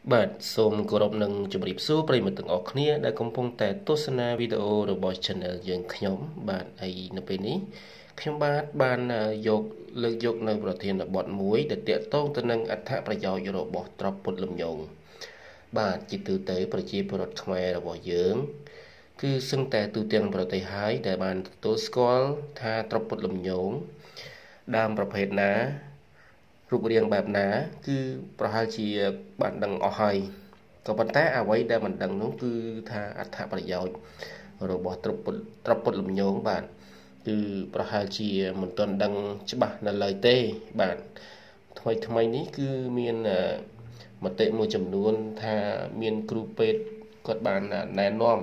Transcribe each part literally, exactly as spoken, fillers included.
បាទសូមគោរពនឹងជម្រាបសួរប្រិយមិត្តទាំងអស់គ្នាដែលកំពុងតែទស្សនាវីដេអូរបស់ Channel យើងខ្ញុំបាទហើយនៅពេលនេះខ្ញុំបាទបានយកលើកយកនៅប្រធានបទមួយដែលទាក់ទងទៅនឹងអត្ថប្រយោជន៍របស់ទ្រព្យពុទ្ធលំញងបាទជាទូទៅប្រជាពលរដ្ឋខ្មែររបស់យើងគឺសឹងតែទូទាំងប្រទេសហើយដែលបានទទួលស្គាល់ថាទ្រព្យពុទ្ធលំញងដើមប្រភេទណារូបរាងបែបណាគឺប្រហែលជាបានដឹងអស់ហើយក៏ប៉ុន្តែអ្វីដែលមិនដឹងនោះគឺថាអត្ថប្រយោជន៍របស់ទ្រព្យពុទ្ធទ្រព្យពុទ្ធលំញងបាទគឺប្រហែលជាមិនទាន់ដឹងច្បាស់នៅឡើយទេបាទថ្មីថ្មីនេះគឺមានមតិមួយចំនួនថាមានគ្រូពេទ្យគាត់បានណែនាំឲ្យ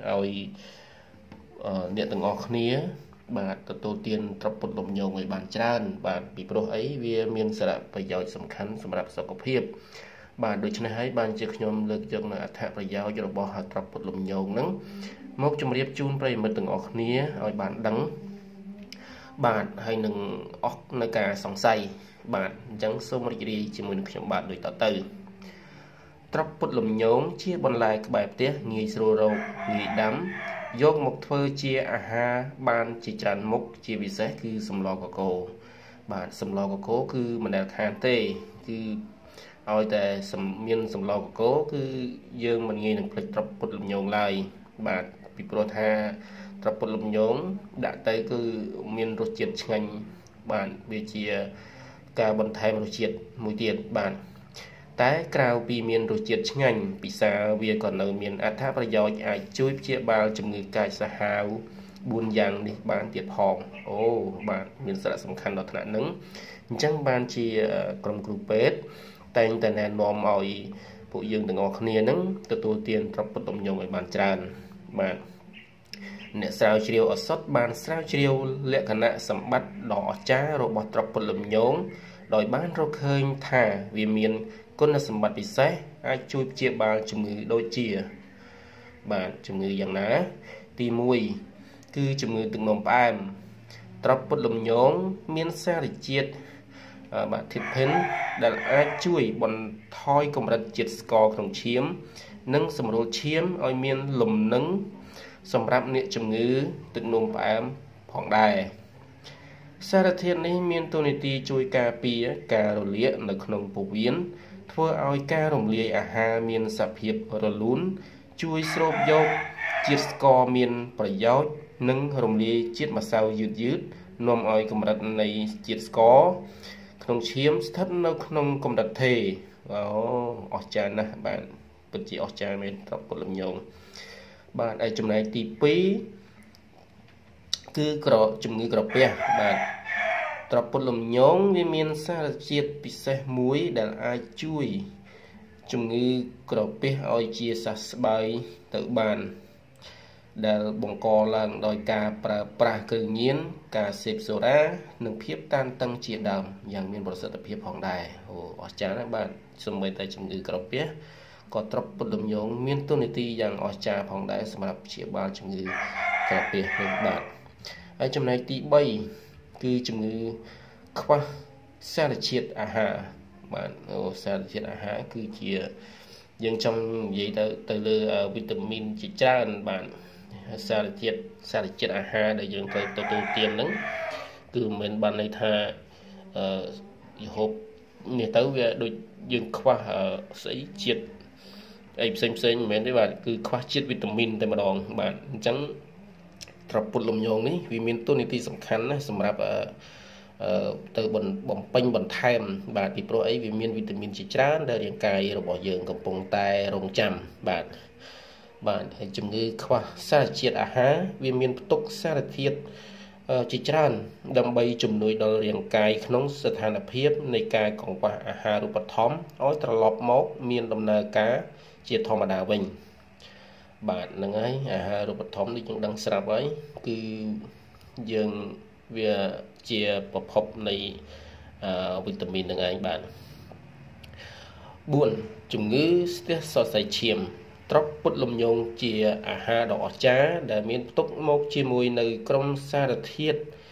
អ្នកទាំងអស់គ្នាបាទទទួលទានទ្រព្យពុទ្ធលំញងឲ្យបានច្រើនបាទពីព្រោះអីវាមានសារៈប្រយោជន៍សំខាន់សម្រាប់សុខភាពបាទដូច្នេះហើយបានជាខ្ញុំលើកយកនៅអត្ថប្រយោជន៍របស់ទ្រព្យពុទ្ធលំញងហ្នឹងមកជម្រាបជូនប្រិយមិត្តទាំងអស់គ្នាឲ្យបានដឹងបាទហើយនឹងអស់នៅការសង្ស័យបាទអញ្ចឹងសូមរីករាយជាមួយនឹងខ្ញុំបាទដូចតទៅទ្រព្យពុទ្ធលំញងជាបន្លែក្បែរផ្ទះងាយស្រួលរកងាយដាំយកមកធ្វើជាអាហារបានជាច្រើនមុខជាពិសេសគឺសម្លកកូរបាទសម្លកកូរគឺមិនដែលខានទេគឺឲ្យតែមានសម្លកកូរគឺយើងមិនងាយនឹងភ្លេចទ្រព្យពុទ្ធលំញងឡើយបាទពីព្រោះថាទ្រព្យពុទ្ធលំញងដាក់ទៅគឺមានរសជាតិឆ្ងាញ់បាទវាជាការបន្ថែមរសជាតិមួយទៀតបាទតែក្រៅពីមានរសជាតិឆ្ងាញ់ពិសាវាក៏នៅមានអត្ថប្រយោជន៍អាចជួយព្យាបាលជំងឺកាចសាហាវបួនយ៉ាងនេះបានទៀតផងអូបាទមានសារៈសំខាន់ដល់ថ្នាក់ហ្នឹងអញ្ចឹងបានជាក្រុមគ្រូពេទ្យតែងតែណែនាំឲ្យពួកយើងទាំងអស់គ្នាហ្នឹងទទួលទានទ្រព្យពុទ្ធលំញងឲ្យបានច្រើនបាទអ្នកស្រាវជ្រាវឱសថបានស្រាវជ្រាវលក្ខណៈសម្បត្តិដ៏អស្ចារ្យរបស់ទ្រព្យពុទ្ធលំញងដោយបានរកឃើញថាវាមានគុណសម្បត្តិពិសេសអាចជួយព្យាបាលជំងឺដូចជាបាទជំងឺយ៉ាងណាទីមួយគឺជំងឺទឹកនោមផ្អែមទ្រព្យពុទ្ធលំញងមានសារជាតិបាទធីភិនដែលអាចជួយបន្ថយកម្រិតជាតិស្ករក្នុងឈាមនិងសម្រួលឈាមឲ្យមានលំនឹងសម្រាប់អ្នកជំងឺទឹកនោមផ្អែមផងដែរសារធាតុនេះមានតួនាទីជួយការពារការរលាកនៅក្នុងពោះវៀនធ្វើឲ្យការរំលាយអាហារមានសភាពរលូនជួយស្រូបយកជាតិស្ករមានប្រយោជន៍និងរំលាយជាតិម្សៅយឺតយឺតនាំឲ្យកម្រិតនៃជាតិស្ករក្នុងឈាមស្ថិតនៅក្នុងកម្រិតថេរអូអស្ចារ្យណាស់បាទពិតជាអស្ចារ្យមែនទ្រព្យពុទ្ធលំញងបាទហើយចំណែកទីពីរគឺក្រជំងឺក្រពះបាទទ្រព្យពុទ្ធលំញងវាមានសារជាតិពិសេសមួយដែលអាចជួយជំងឺក្រពះឲ្យជាសះស្បើយទៅបានដែលបង្កឡើងដោយការប្រើប្រាស់គ្រឿងញៀនការសេពសូរ៉ានិងភាពតានតឹងជាដើមយ៉ាងមានប្រសិទ្ធភាពផងដែរអូអស្ចារ្យណាស់បាទសូម្បីតែជំងឺក្រពះក៏ទ្រព្យពុទ្ធលំញងមានតួនាទីយ៉ាងអស្ចារ្យផងដែរសម្រាប់ព្យាបាលជំងឺក្រពះនេះបាទហើយចំណែកទីបីគឺជំងឺខ្វះសារជាតិអាហារបាទអូសារជាតិអាហារគឺជាយើងចង់និយាយទៅទៅលើវីតាមីនជាច្រើនបាទសារជាតិសារជាតិអាហារដែលយើងត្រូវទទួលទានហ្នឹងគឺមិនមែនបានន័យថាអឺហូបនេះទៅវាដូចយើងខ្វះស្អីជាតិអីផ្សេងផ្សេងមិនមែនទេបាទគឺខ្វះជាតិវីតាមីនតែម្ដងបាទអញ្ចឹងទ្រព្យពុទ្ធលំញងនេះវាមានតួនាទីសំខាន់ណាស់សម្រាប់អឺទៅបំពេញបន្ថែមបាទពីព្រោះអីវាមានវីតាមីនជាច្រើនដែលរាងកាយរបស់យើងកំពុងតែរងចាំបាទបាទហើយជំងឺខ្វះសារជាតិអាហារវាមានផ្ទុកសារធាតុជាច្រើនដើម្បីជំនួយដល់រាងកាយក្នុងស្ថានភាពនៃការកង្វះអាហារូបត្ថម្ភឲ្យត្រឡប់មកមានដំណើរការជាធម្មតាវិញបាទហ្នឹងហើយអាហារូបត្ថម្ភនេះយើងដឹងស្រាប់ហើយគឺយើងវាជាប្រភពនៃវីតាមីននឹងឯងបាទបួនជំងឺស្ទះសរសៃឈាមទ្រព្យពុទ្ធលំញងជាអាហារដ៏អស្ចារ្យដែលមានផ្ទុកមកជាមួយនៅក្រុមសារធាតុ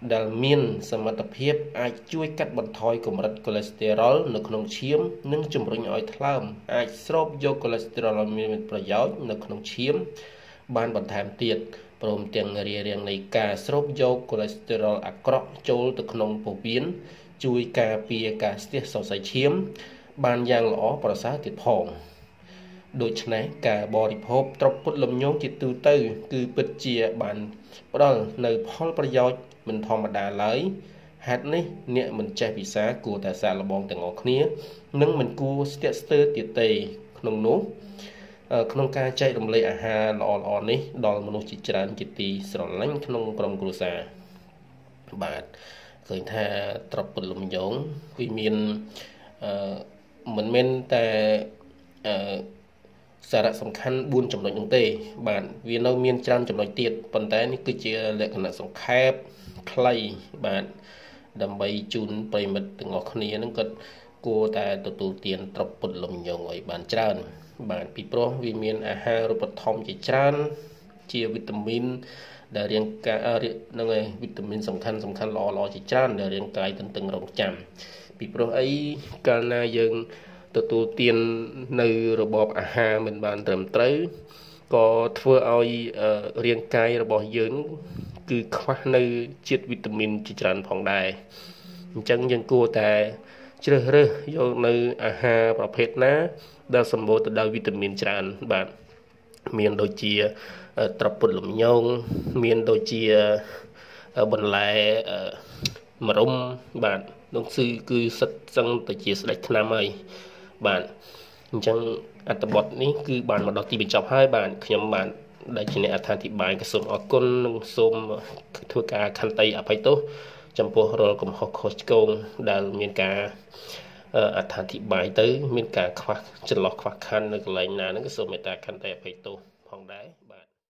ដែលមានសមត្ថភាពអាចជួយកាត់បន្ថយកម្រិតកូលេស្តេរ៉ុលនៅក្នុងឈាមនិងជំរុញឲ្យថ្លើមអាចស្រូបយកកូលេស្តេរ៉ុលមានប្រយោជន៍នៅក្នុងឈាមបានបន្ថែមទៀតព្រមទាំងរារាំងនៃការស្រូបយកកូលេស្តេរ៉ុលអាក្រក់ចូលទៅក្នុងពោះវៀនជួយការពារការស្ទះសរសៃឈាមបានយ៉ាងល្អប្រសើរទៀតផងដូច្នេះការបរិភោគត្រប់ពុតលំញងជាទូទៅគឺពិតជាបានផ្ដល់នៅផលប្រយោជន៍មិនធម្មតាឡើយហេតុនេះអ្នកមិនចេះពិសាគួរតែសាកល្បងទាំងអស់គ្នានិងមិនគួរស្ទាក់ស្ទើរទៀតទេក្នុងនោះក្នុងការចែករំលែកអាហារល្អៗនេះដល់មនុស្សជាច្រើនជាទីស្រឡាញ់ក្នុងក្រុមគ្រួសារបាទឃើញថាត្រប់ពុតលំញងវាមានអឺមិនមែនតែអឺសារៈសំខាន់បួនចំណុចនោះទេបាទវានៅមានច្រើនចំណុចទៀតប៉ុន្តែនេះគឺជាលក្ខណៈសង្ខេបខ្លីបាទដើម្បីជូនប្រិមិត្តទាំងអស់គ្នានឹងគាត់គួរតែទទួលទានត្រប់ពុតលំញងឲ្យបានច្រើនបាទពីព្រោះវាមានអាហារូបត្ថម្ភជាច្រើនជាវីតាមីនដែលរាងកាយនឹងឯវីតាមីនសំខាន់សំខាន់ល្អល្អជាច្រើនដែលរាងកាយទន្ទឹងរង់ចាំពីព្រោះអីកាលណាយើងទទួលទាននៅរបបអាហារមិនបានត្រឹមត្រូវក៏ធ្វើឲ្យរាងកាយរបស់យើងគឺខ្វះនៅជាតិវីតាមីនជាច្រើនផងដែរអញ្ចឹងយើងគួរតែជ្រើសរើសយកនៅអាហារប្រភេទណាដែលសម្បូរទៅដោយវីតាមីនច្រើនបាទមានដូចជាត្រប់ពុតលំញងមានដូចជាបន្លែម្រុំបាទនោះគឺគឺសិតសឹងទៅជាស្ដេចថ្នាំហើយបាទអញ្ចឹងអត្ថបទនេះគឺបានមកដល់ទីបញ្ចប់ហើយបាទខ្ញុំបានដែលជាអ្នកអត្ថាធិប្បាយក៏សូមអរគុណនិងសូមធ្វើការខន្តីអភ័យទោសចំពោះរាល់កំហុសខុសឆ្គងដែលមានការអត្ថាធិប្បាយទៅមានការខ្វះចន្លោះខ្វះខាតនៅកន្លែងណាហ្នឹងក៏សូមមេត្តាខន្តីអភ័យទោសផងដែរបាទ